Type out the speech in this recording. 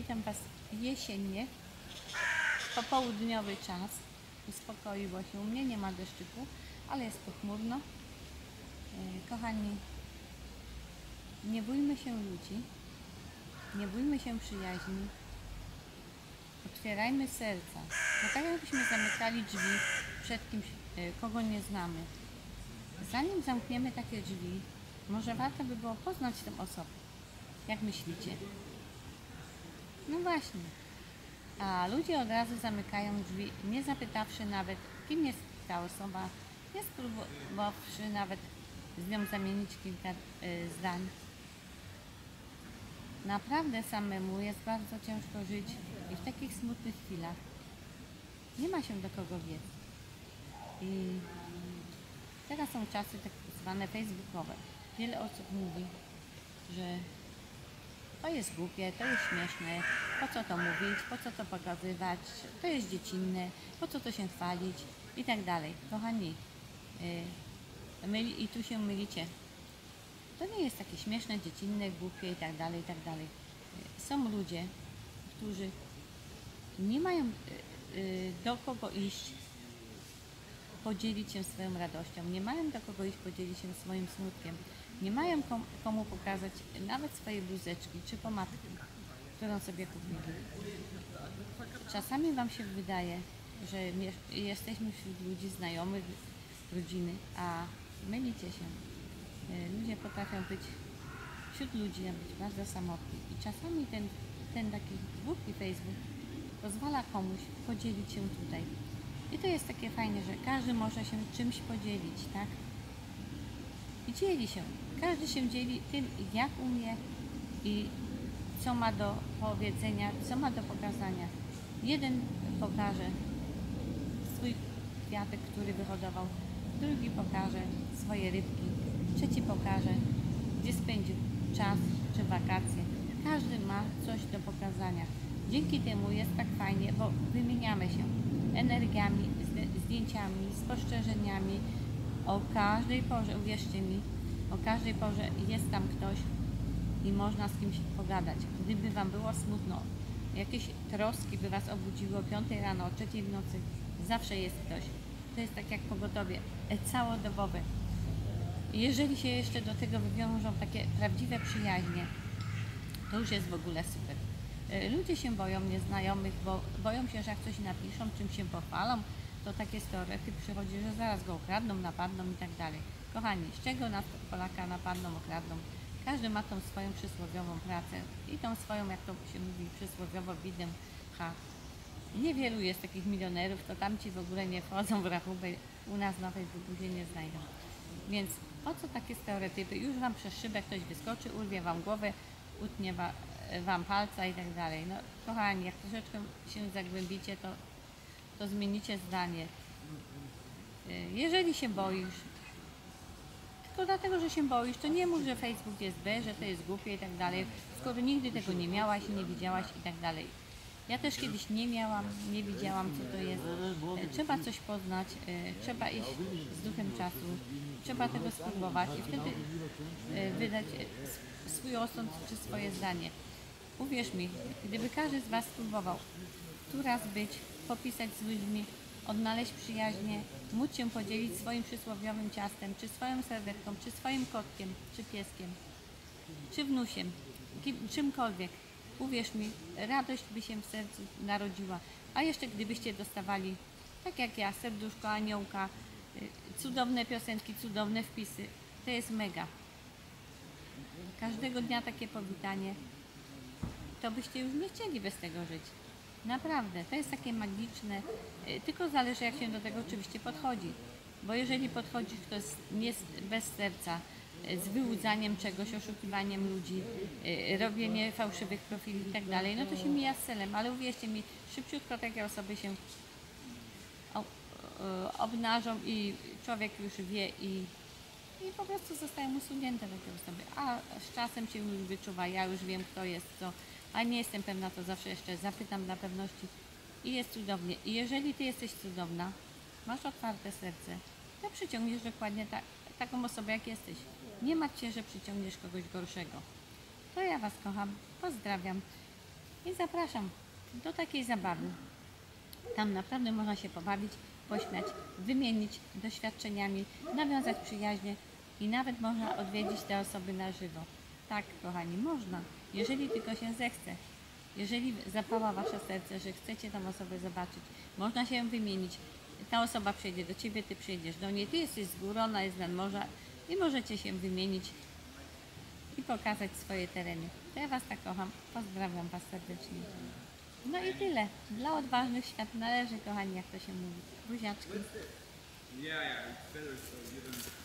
Witam Was jesiennie, popołudniowy czas. Uspokoiło się u mnie, nie ma deszczyku, ale jest pochmurno. Kochani, nie bójmy się ludzi, nie bójmy się przyjaźni, otwierajmy serca. No tak jakbyśmy zamykali drzwi przed kimś, kogo nie znamy. Zanim zamkniemy takie drzwi, może warto by było poznać tę osobę. Jak myślicie? No właśnie. A ludzie od razu zamykają drzwi, nie zapytawszy nawet, kim jest ta osoba, nie spróbowawszy nawet z nią zamienić kilka zdań. Naprawdę samemu jest bardzo ciężko żyć i w takich smutnych chwilach nie ma się do kogo biec. I teraz są czasy tak zwane facebookowe. Wiele osób mówi, że to jest głupie, to jest śmieszne, po co to mówić, po co to pokazywać, to jest dziecinne, po co to się chwalić i tak dalej. Kochani, i tu się mylicie. To nie jest takie śmieszne, dziecinne, głupie i tak dalej, i tak dalej. Są ludzie, którzy nie mają do kogo iść, podzielić się swoją radością, nie mają do kogo iść podzielić się swoim smutkiem, nie mają komu pokazać nawet swojej bluzeczki czy pomadki, którą sobie kupili. Czasami Wam się wydaje, że jesteśmy wśród ludzi znajomych, rodziny, a mylicie się. Ludzie potrafią być wśród ludzi, a być bardzo samotni. I czasami ten taki głupi Facebook pozwala komuś podzielić się tutaj. I to jest takie fajne, że każdy może się czymś podzielić, tak? I dzieli się. Każdy się dzieli tym, jak umie i co ma do powiedzenia, co ma do pokazania. Jeden pokaże swój kwiatek, który wyhodował, drugi pokaże swoje rybki, trzeci pokaże, gdzie spędził czas czy wakacje. Każdy ma coś do pokazania. Dzięki temu jest tak fajnie, bo wymieniamy się energiami, zdjęciami, spostrzeżeniami. O każdej porze, uwierzcie mi, o każdej porze jest tam ktoś i można z kimś pogadać. Gdyby Wam było smutno, jakieś troski by Was obudziły o 5 rano, o 3 w nocy, zawsze jest ktoś. To jest tak jak pogotowie, całodobowe. Jeżeli się jeszcze do tego wywiążą takie prawdziwe przyjaźnie, to już jest w ogóle super. Ludzie się boją nieznajomych, bo boją się, że jak coś napiszą, czym się pochwalą, to takie stereotypy przychodzi, że zaraz go ukradną, napadną i tak dalej. Kochani, z czego nas Polaka napadną, okradną? Każdy ma tą swoją przysłowiową pracę i tą swoją, jak to się mówi, przysłowiowo bidę ha. Niewielu jest takich milionerów, to tamci w ogóle nie wchodzą w rachubę, u nas na Facebooku się nie znajdą. Więc po co takie stereotypy? Już Wam przez szybę ktoś wyskoczy, urwie Wam głowę, utnie Wam palca i tak dalej. No kochani, jak troszeczkę się zagłębicie, to zmienicie zdanie. Jeżeli się boisz, tylko dlatego, że się boisz, to nie mów, że Facebook jest B, że to jest głupie i tak dalej, skoro nigdy tego nie miałaś, nie widziałaś i tak dalej. Ja też kiedyś nie miałam, nie widziałam, co to jest. Trzeba coś poznać, trzeba iść z duchem czasu, trzeba tego spróbować i wtedy wydać swój osąd czy swoje zdanie. Uwierz mi, gdyby każdy z Was spróbował tu raz być, popisać z ludźmi, odnaleźć przyjaźnie, móc się podzielić swoim przysłowiowym ciastem, czy swoją serwetką, czy swoim kotkiem, czy pieskiem, czy wnusiem, czymkolwiek. Uwierz mi, radość by się w sercu narodziła. A jeszcze gdybyście dostawali, tak jak ja, serduszko aniołka, cudowne piosenki, cudowne wpisy, to jest mega. Każdego dnia takie powitanie, to byście już nie chcieli bez tego żyć. Naprawdę, to jest takie magiczne, tylko zależy jak się do tego oczywiście podchodzi. Bo jeżeli podchodzisz nie bez serca, z wyłudzaniem czegoś, oszukiwaniem ludzi, robienie fałszywych profili i tak dalej, no to się mija z celem, ale uwierzcie mi, szybciutko takie osoby się obnażą i człowiek już wie i po prostu zostają usunięte takie osoby, a z czasem się już wyczuwa, ja już wiem kto jest co, a nie jestem pewna, to zawsze jeszcze zapytam dla pewności i jest cudownie. I jeżeli Ty jesteś cudowna, masz otwarte serce, to przyciągniesz dokładnie taką osobę jak jesteś. Nie martw się, że przyciągniesz kogoś gorszego. To ja Was kocham, pozdrawiam I zapraszam do takiej zabawy. Tam naprawdę można się pobawić, pośmiać, wymienić doświadczeniami, nawiązać przyjaźnie i nawet można odwiedzić te osoby na żywo. Tak, kochani, można, jeżeli tylko się zechce. Jeżeli zapała Wasze serce, że chcecie tą osobę zobaczyć, można się wymienić. Ta osoba przyjdzie do Ciebie, Ty przyjdziesz do niej, Ty jesteś z góry, ona jest nad morza i możecie się wymienić i pokazać swoje tereny. To ja Was tak kocham, pozdrawiam Was serdecznie. No i tyle. Dla odważnych świat należy, kochani, jak to się mówi. Buziaczki. Yeah, yeah, it's better so you don't